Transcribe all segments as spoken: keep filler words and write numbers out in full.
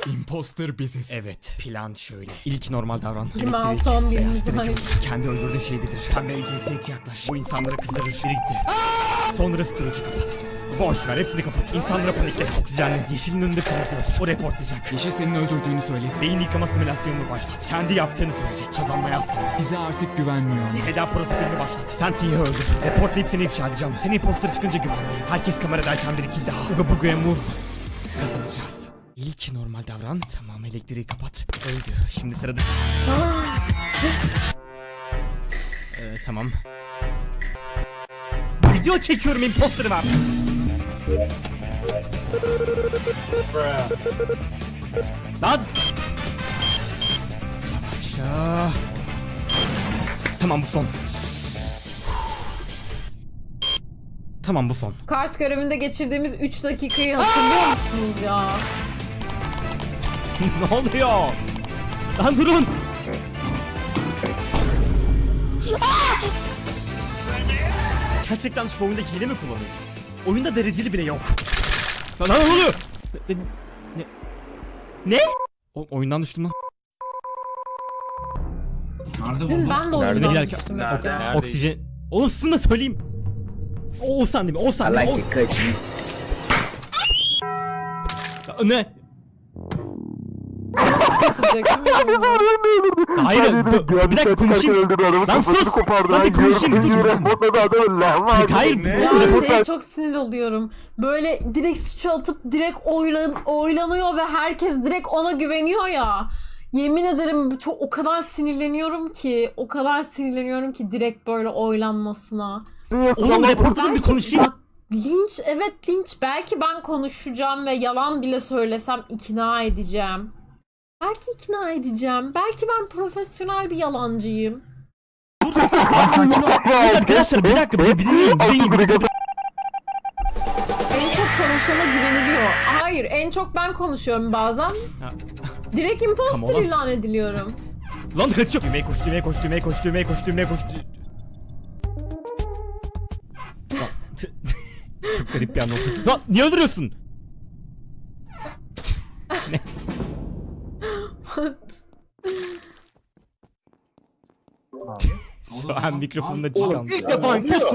Imposter biziz. Evet. Plan şöyle. İlk normal davran. yirmi altı on bir Kendi öldürdüğün şeyi bilir. Pembeye cinsiyetçi yaklaş. Bu insanları kızdırır. Biri gitti. Sonra storage'ı kapat. Boş ver, hepsini kapat. İnsanlara paniklet. Oksijenli. Yeşilin önünde kırmızı yok. O reportlayacak. Yeşil senin öldürdüğünü söyledi. Beyin yıkama simülasyonunu başlat. Kendi yaptığını söyleyecek. Kazanmaya az kaldı. Bize artık güvenmiyor. Feda protokolünü başlat. Sen siyahı öldür. Reportlayıp seni ifşa edeceğim. Seni imposter çıkınca güvenliyim. Herkes kameradayken bir kill daha. Uga Buga'ya move. Kazanacağız. İlk normal davran. Tamam, elektriği kapat. Öldü. Şimdi sırada... ee, tamam. Video çekiyorum, imposter var. Lan! Yavaşça. Tamam, bu son. Tamam, bu son. Kart görevinde geçirdiğimiz üç dakikayı hatırlıyor musunuz ya? Ne oluyor? Lan durun! Gerçekten şu oyundaki hile mi kullanıyorsun? Oyunda dereceli bile yok. Lan ne oluyor? Ne? Ne? Ne? O, oyundan düştüm lan. Nerede Dün bu? ben de oyundan düştüm. Nerede? ya. Oksijen... Oğlum sizinle söyleyeyim. O Oğuzhan değil mi? Oğuzhan değil mi? O... Ne? Hayır, bir dakika konuşayım. Lan sus! Lan bir konuşayım, bir dur. Hayır, Ya şeye çok sinir oluyorum. Böyle direkt suçu atıp direkt oylan, oylanıyor ve herkes direkt ona güveniyor ya. Yemin ederim çok o kadar sinirleniyorum ki, o kadar sinirleniyorum ki direkt böyle oylanmasına. Oğlum reportajda bir konuşayım. Bak, linç, evet linç. Belki ben konuşacağım ve yalan bile söylesem ikna edeceğim. Belki ikna edeceğim. Belki ben profesyonel bir yalancıyım. Arkadaşlar bir dakika, bir dinleyin, dinleyin. En çok konuşana güveniliyor. Hayır, en çok ben konuşuyorum bazen. Direkt imposter ilan ediliyorum. Lan kaçıyor. Düğmeye koş, düğmeye koş, düğmeye koş, düğmeye koş, düğmeye koş. Çok garip bir an oldu. Lan niye öldürüyorsun? Ne? What? Soğan mikrofonuna çıkan. İlk defa imposter.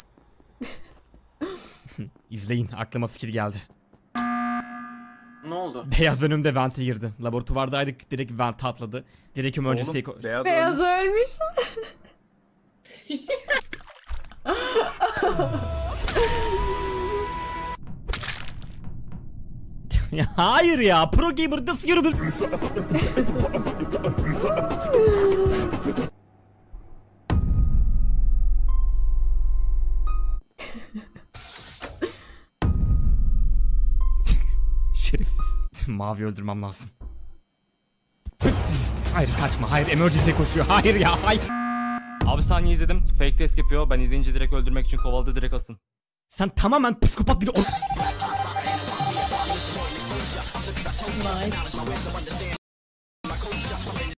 İzleyin, aklıma fikir geldi. Ne oldu? Beyaz önümde vente girdi. Laboratuvardaydık, direkt vente atladı. Direkt emergency'ye koş. Beyaz, Beyaz ölmüş. Ya hayır ya, pro gamer nasıl yürüdür? Şerefsiz. Mavi öldürmem lazım. Hayır kaçma, hayır emergency'ye koşuyor. Hayır ya, hayır. Abi saniye izledim. Fake test yapıyor. Ben izleyince direkt öldürmek için kovaladı, direkt asın. Sen tamamen psikopat biri ol... Nice.